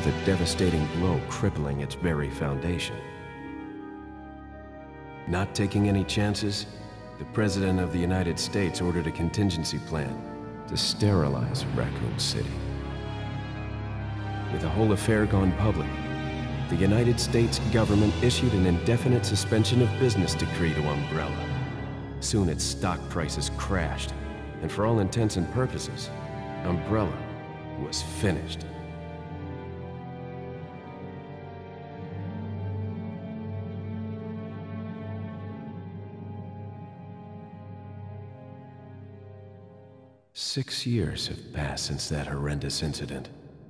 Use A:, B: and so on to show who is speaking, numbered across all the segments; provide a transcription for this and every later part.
A: with a devastating blow crippling its very foundation. Not taking any chances, the President of the United States ordered a contingency plan to sterilize Raccoon City. With the whole affair gone public, the United States government issued an indefinite suspension of business decree to Umbrella. Soon its stock prices crashed, and for all intents and purposes, Umbrella was finished. Six years have passed since that horrendous incident.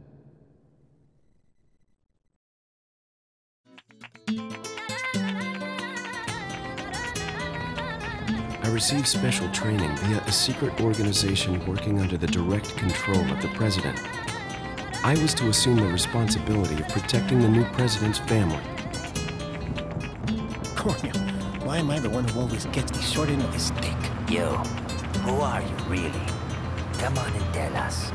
A: I received special training via a secret organization working under the direct control of the president. I was to assume the responsibility of protecting the new president's family.
B: Coño, why am I the one who always gets the short end of the stick?
C: You, who are you really? Come on and tell us.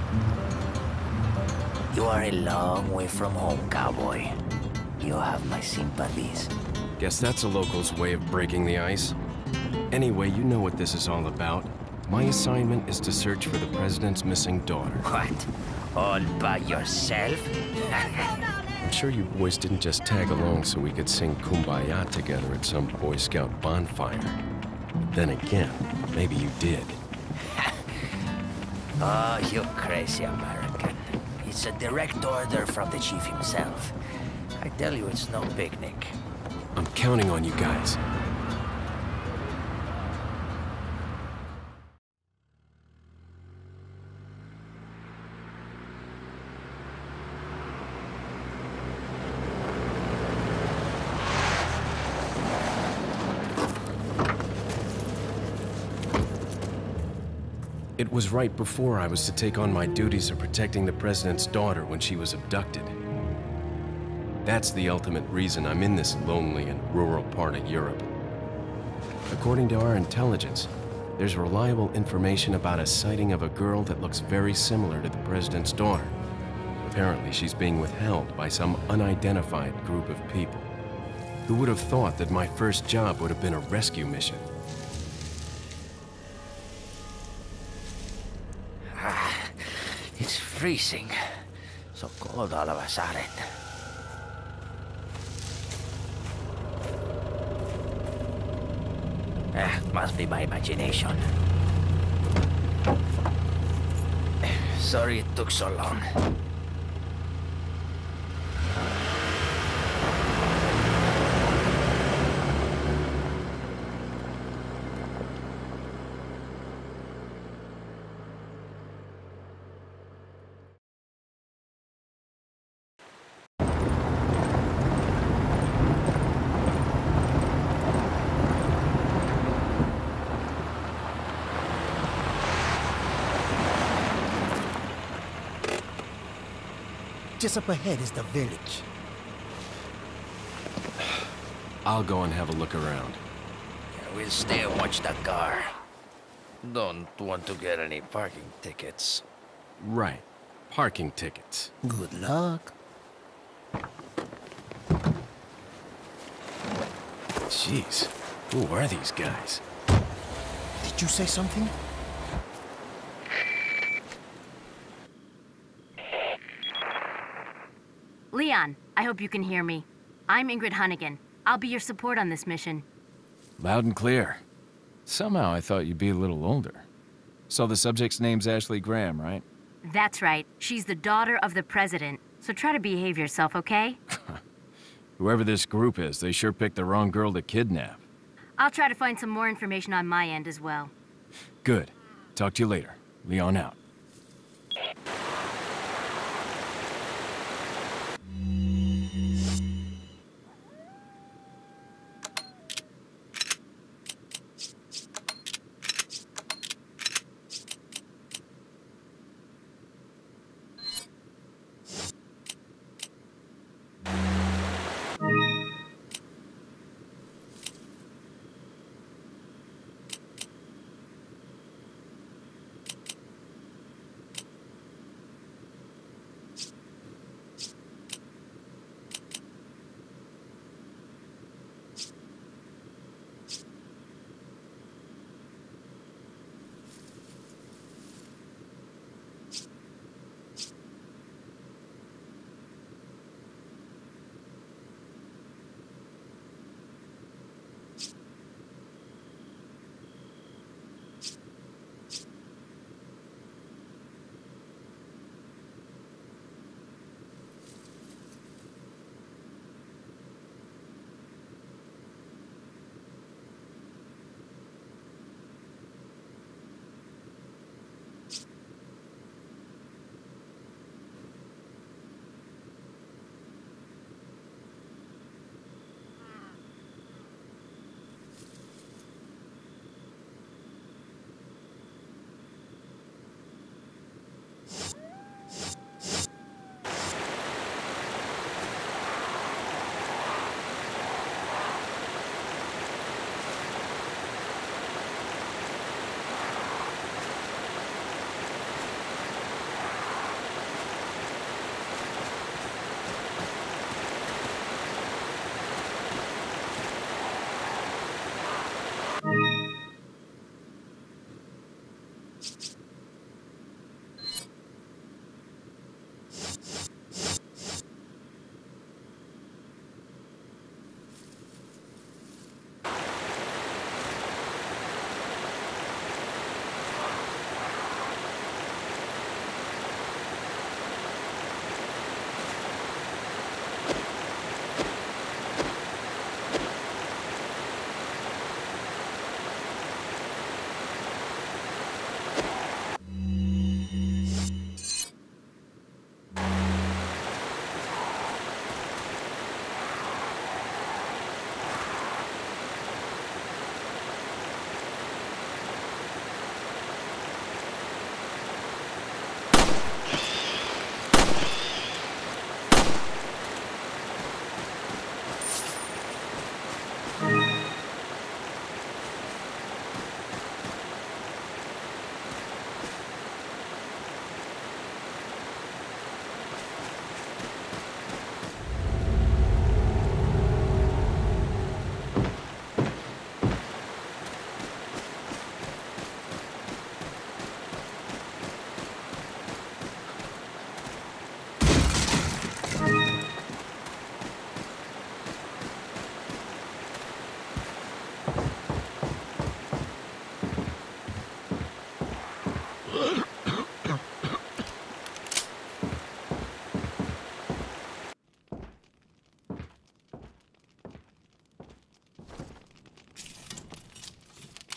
C: You are a long way from home, cowboy. You have my sympathies.
A: Guess that's a local's way of breaking the ice. Anyway, you know what this is all about. My assignment is to search for the president's missing daughter.
C: What? All by yourself?
A: I'm sure you boys didn't just tag along so we could sing Kumbaya together at some Boy Scout bonfire. But then again, maybe you did.
C: Oh, you crazy American. It's a direct order from the chief himself. I tell you, it's no picnic.
A: I'm counting on you guys. It was right before I was to take on my duties of protecting the president's daughter when she was abducted. That's the ultimate reason I'm in this lonely and rural part of Europe. According to our intelligence, there's reliable information about a sighting of a girl that looks very similar to the president's daughter. Apparently, she's being withheld by some unidentified group of people. Who would have thought that my first job would have been a rescue mission?
C: It's freezing. So cold all of a sudden. Must be my imagination. Sorry it took so long.
B: Just up ahead is the village.
A: I'll go and have a look around.
C: We'll stay and watch the car. Don't want to get any parking tickets.
A: Right. Parking tickets.
B: Good luck.
A: Jeez. Who are these guys?
B: Did you say something?
D: Leon, I hope you can hear me. I'm Ingrid Hunnigan. I'll be your support on this mission.
E: Loud and clear. Somehow I thought you'd be a little older. So the subject's name's Ashley Graham, right?
D: That's right. She's the daughter of the president. So try to behave yourself, okay?
E: Whoever this group is, they sure picked the wrong girl to kidnap.
D: I'll try to find some more information on my end as well.
E: Good. Talk to you later. Leon out.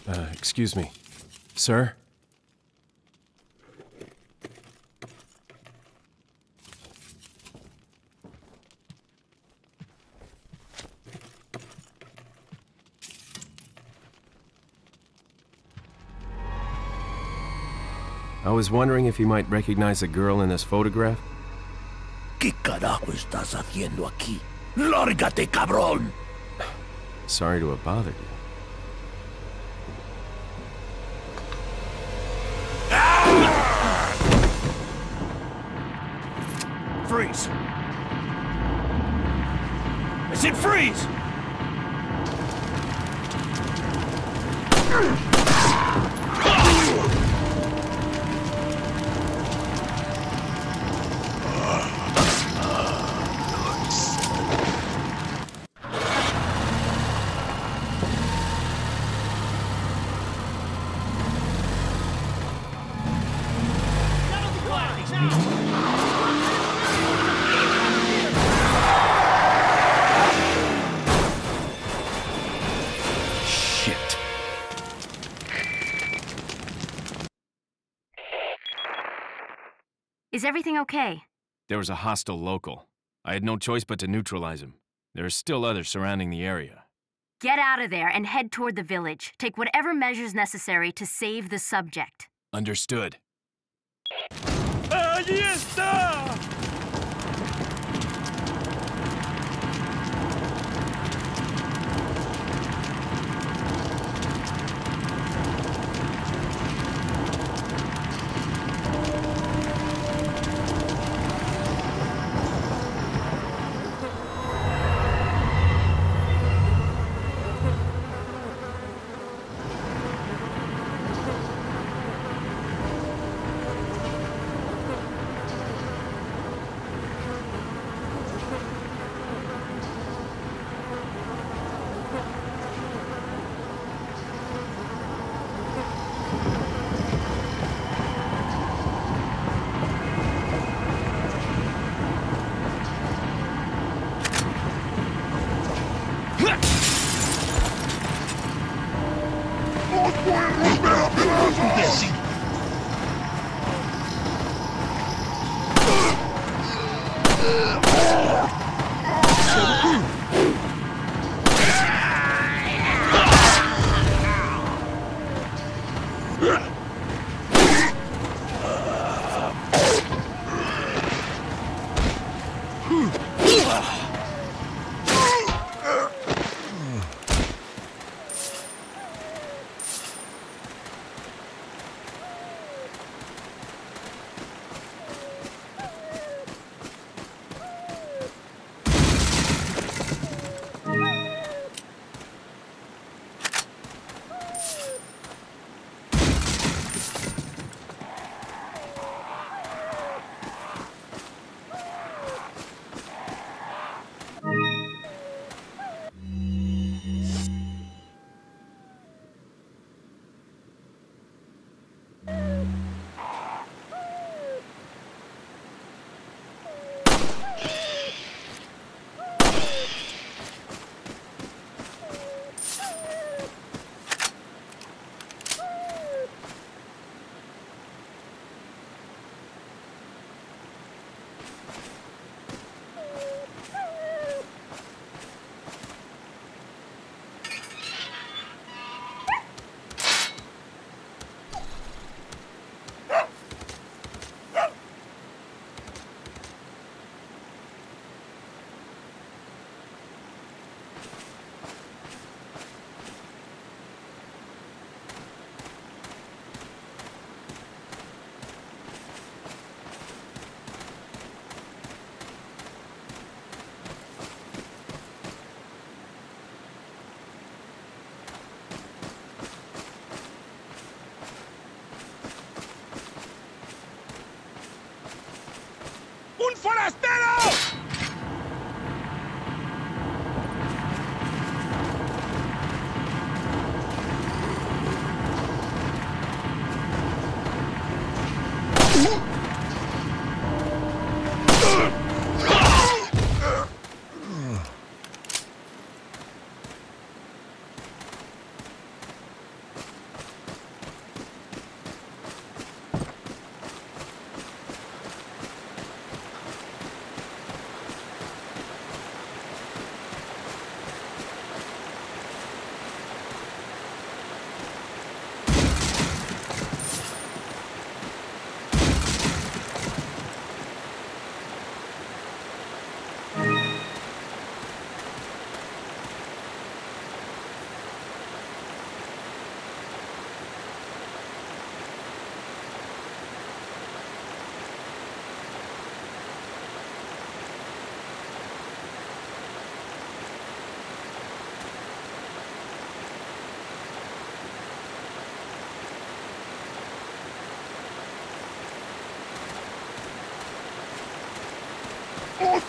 A: Excuse me. Sir? I was wondering if you might recognize a girl in this photograph?
C: ¿Qué carajo estás haciendo aquí? ¡Lárgate, cabrón!
A: Sorry to have bothered you.
C: Freeze! I said freeze!
A: Shit.
D: Is everything okay?
E: There was a hostile local. I had no choice but to neutralize him. There are still others surrounding the area.
D: Get out of there and head toward the village. Take whatever measures necessary to save the subject.
E: Understood.
C: ¡Allí está!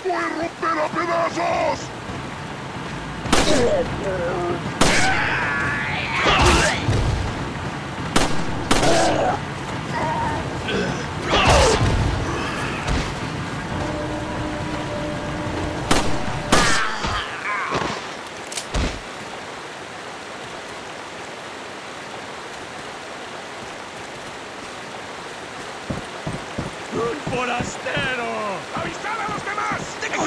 F: ¡Voy a romper a pedazos! ¡Un forastero! ¡Avisad a los demás!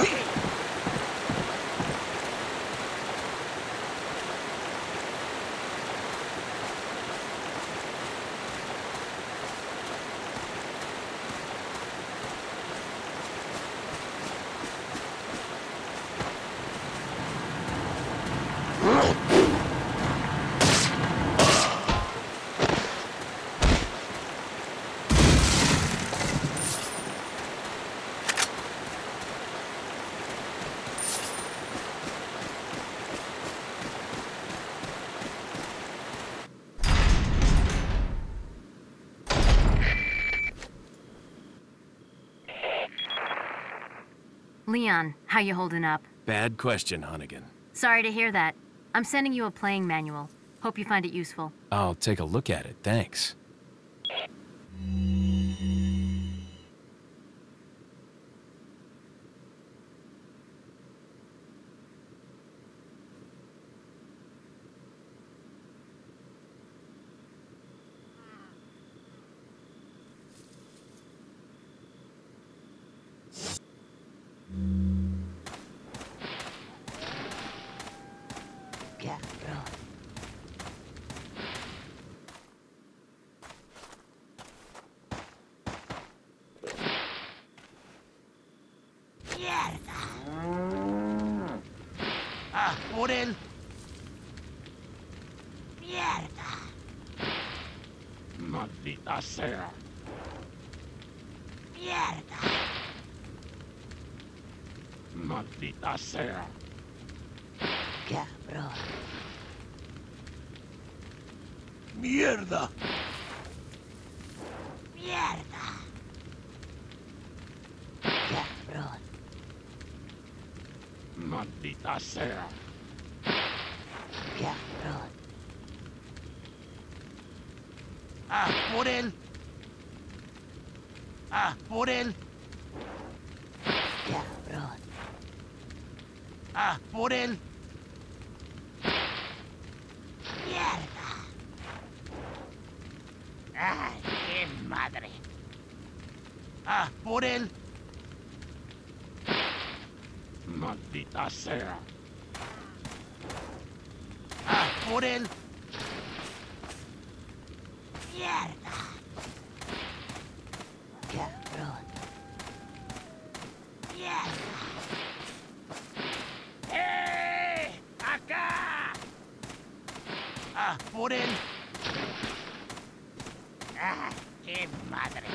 D: Leon, how you holding up?
A: Bad question, Hunnigan.
D: Sorry to hear that. I'm sending you a playing manual. Hope you find it useful.
E: I'll take a look at it, thanks.
C: ¡Ah, por él! ¡Mierda!
F: ¡Maldita sea!
C: ¡Mierda!
F: ¡Maldita sea!
C: ¡Cabrón!
F: ¡Mierda!
C: ¡Mierda! ¡Cabrón!
F: ¡Maldita sea!
C: ¡Cabrón! ¡Ah, por él! ¡Ah, por él! ¡Cabrón! ¡Ah, por él! ¡Mierda! ¡Ay, qué madre! ¡Ah, por él!
F: ¡Maldita sea!
C: ¡Ah, por él! ¡Mierda! ¡Cabrón! ¡Mierda! ¡Acá! ¡Ah, por él! ¡Ah, qué madre!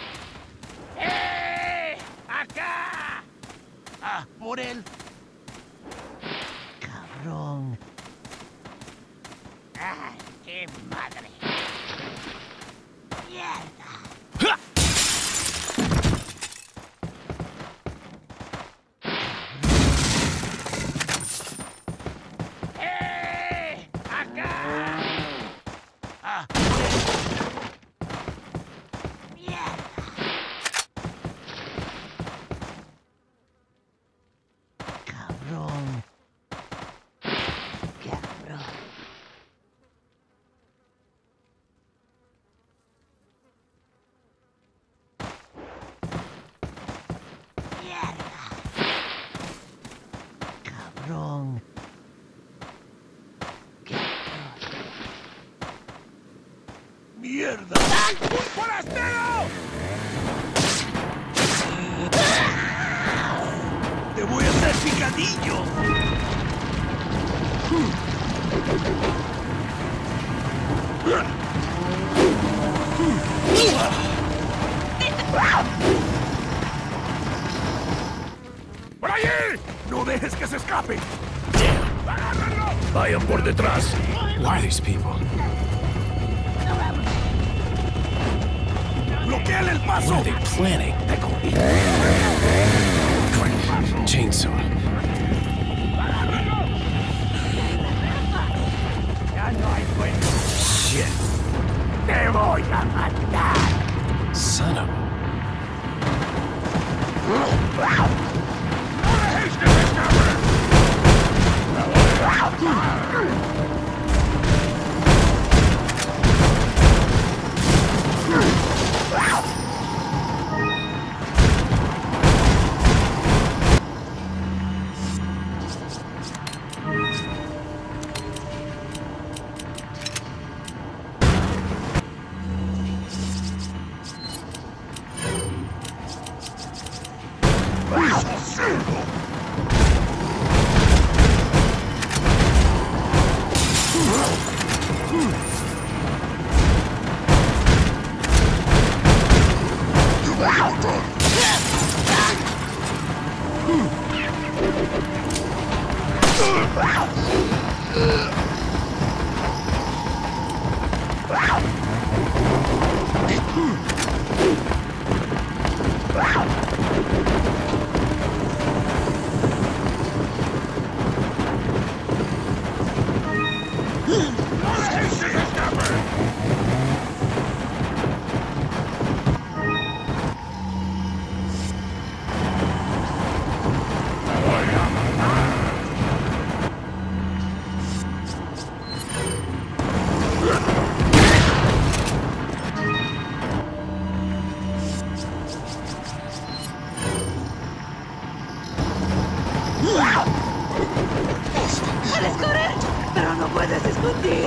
C: ¡Acá! ¡Ah, por él! ¡Cabrón! ¡Ay, qué madre! ¡Mierda! ¡Acá! ¡Ah! ¡Mierda! ¡Cabrón! ¡Cabrón! Cabrón.
F: ¡Mierda! ¡Un forastero! ¡Te voy a hacer picadillo! ¡Por allí! ¡No dejes que se escape! ¡Agárrenlo!
A: Vayan por detrás. Who are these people?
F: ¡Bloqueale el paso!
A: What are they planning? Chainsaw.
F: Ya no hay vuelta.
A: Shit.
F: Te voy a matar.
A: Son of a...
F: ¡No dejéis que se escape!
G: ¡Puedes correr! ¡Pero no puedes esconder!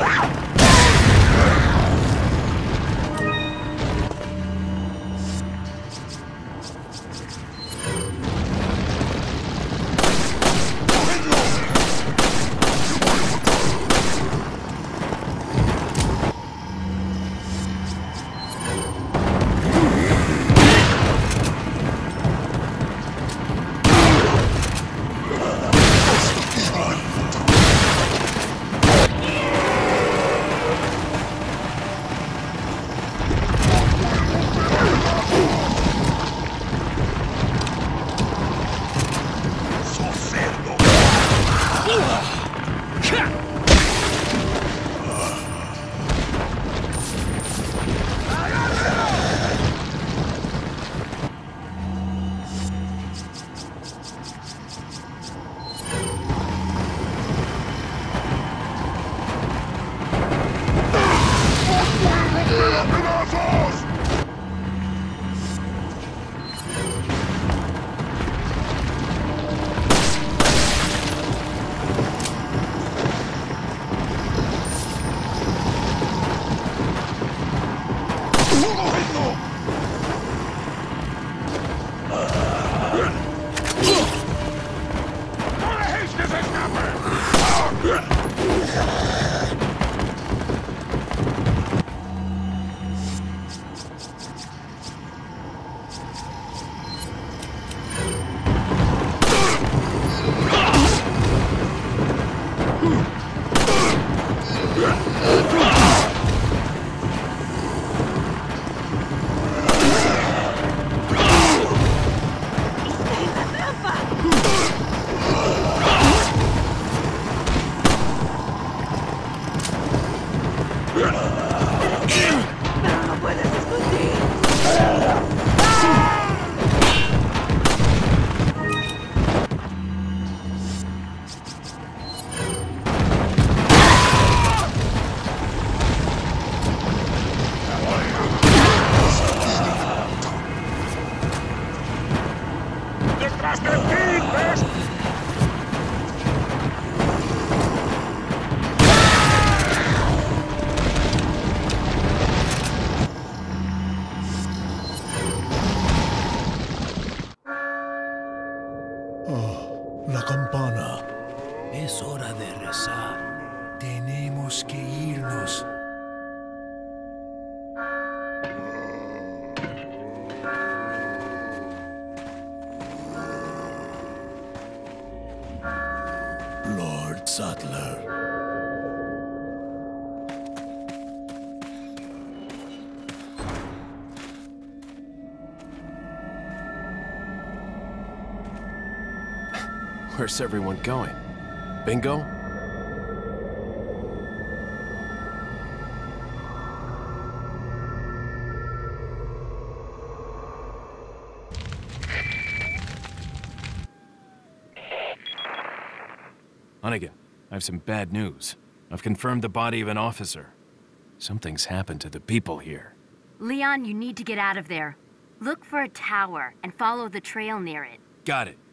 H: La campana. Es hora de rezar. Tenemos que irnos. Lord Sattler.
A: Where's everyone going? Bingo?
E: Hunnigan, I have some bad news. I've confirmed the body of an officer. Something's happened to the people here.
D: Leon, you need to get out of there. Look for a tower and follow the trail near it.
E: Got it.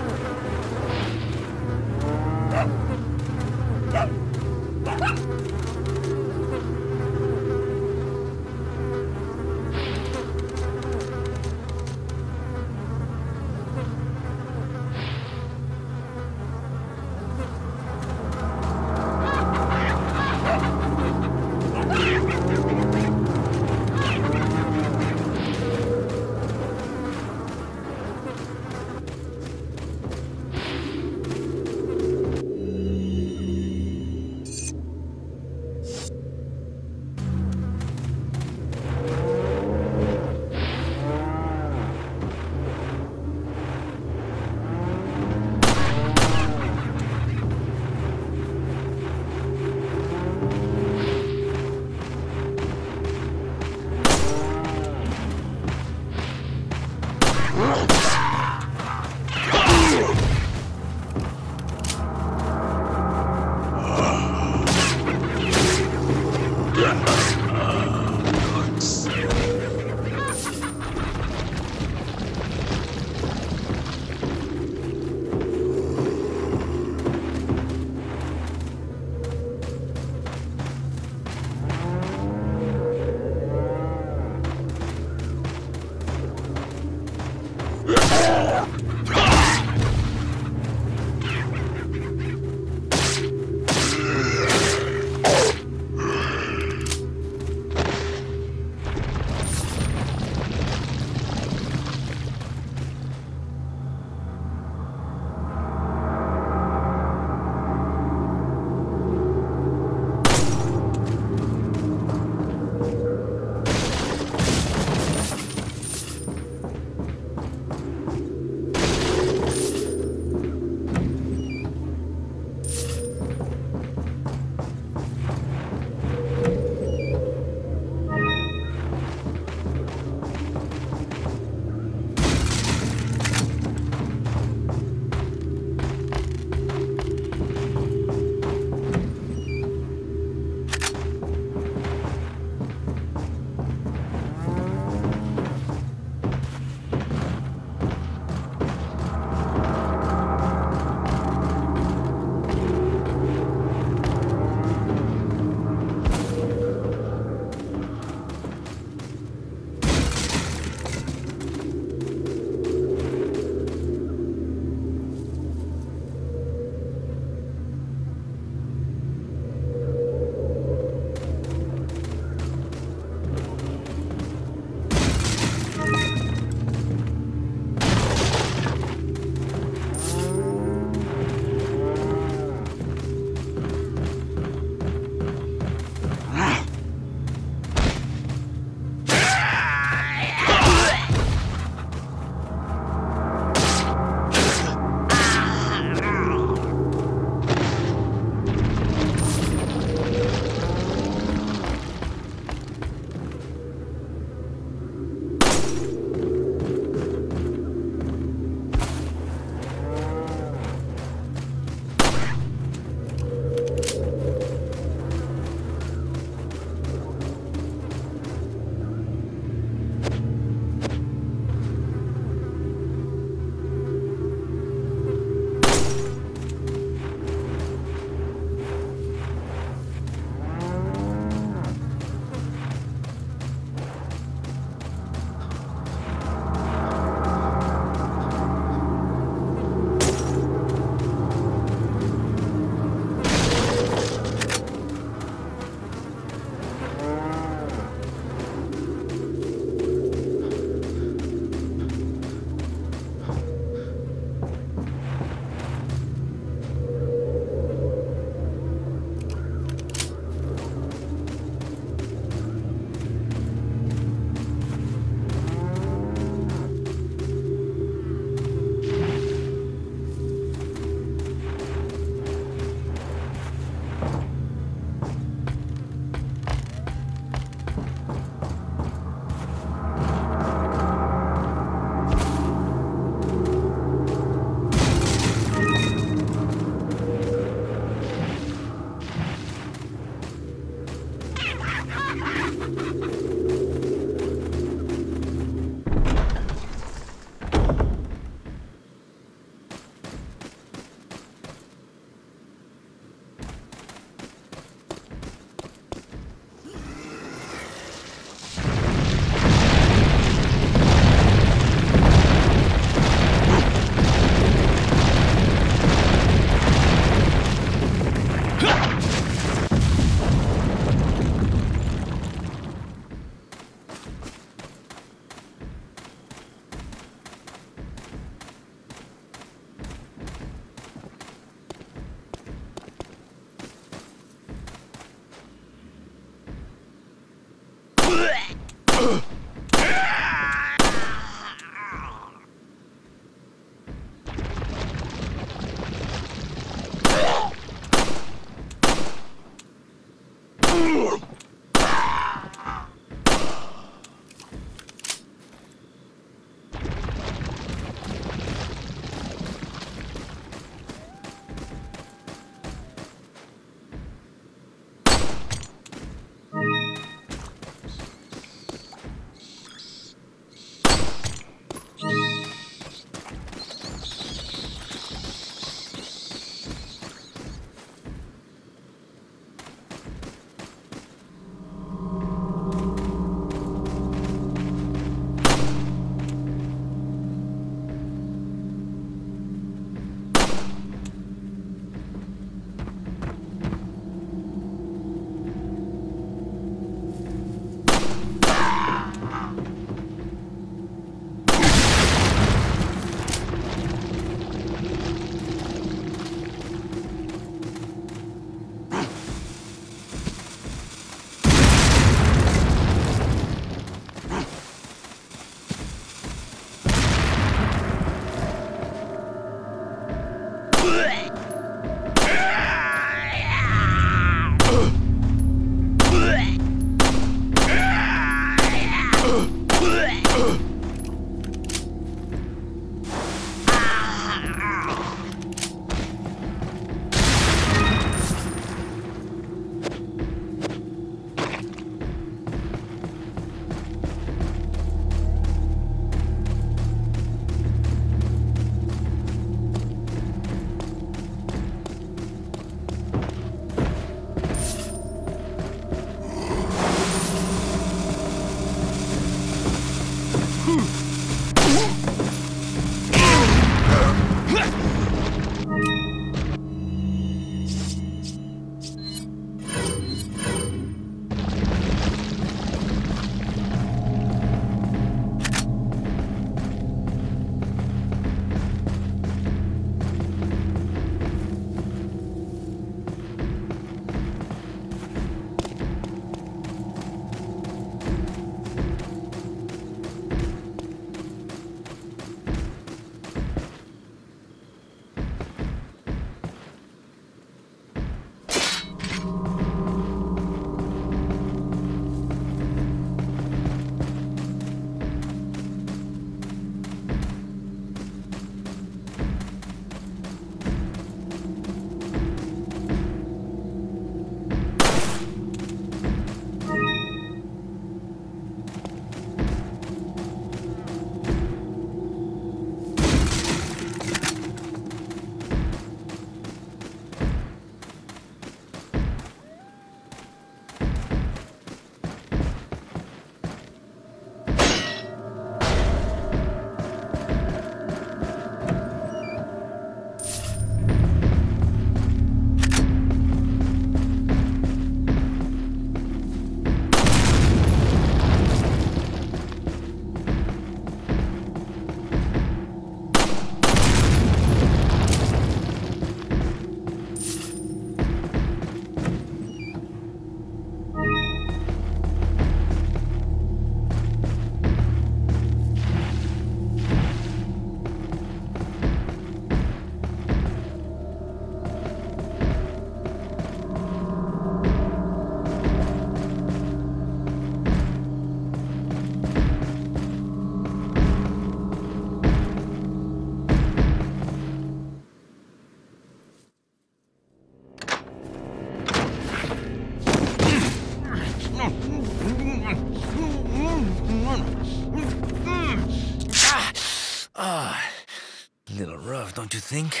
C: little rough, don't you think?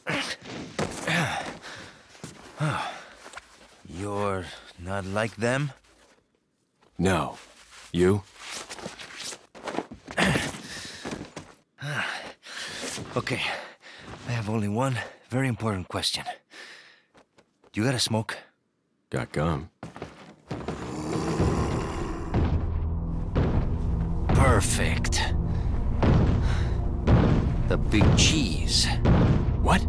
C: You're not like them?
A: No. You?
C: Okay, I have only one very important question. You got a smoke?
A: Got gum.
C: Perfect. The big cheese.
A: What?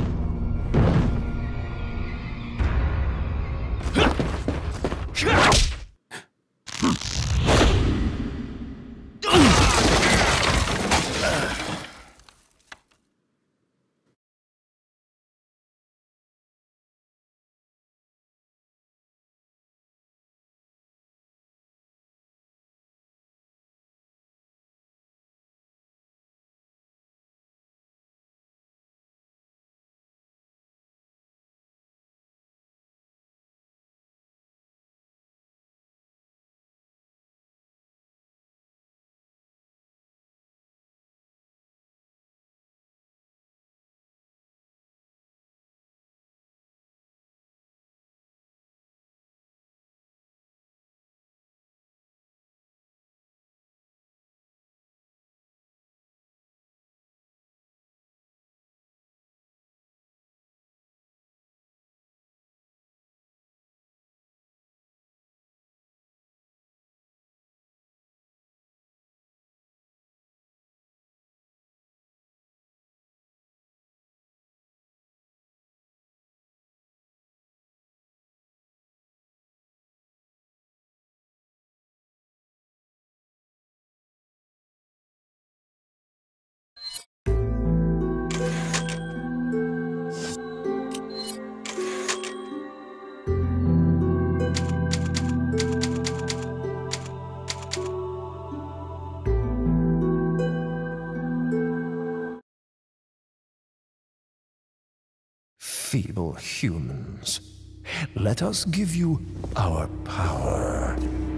H: Feeble humans, let us give you our power.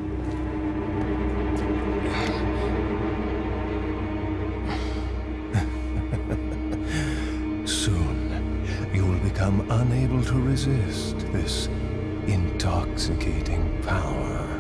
H: Soon, you will become unable to resist this intoxicating power.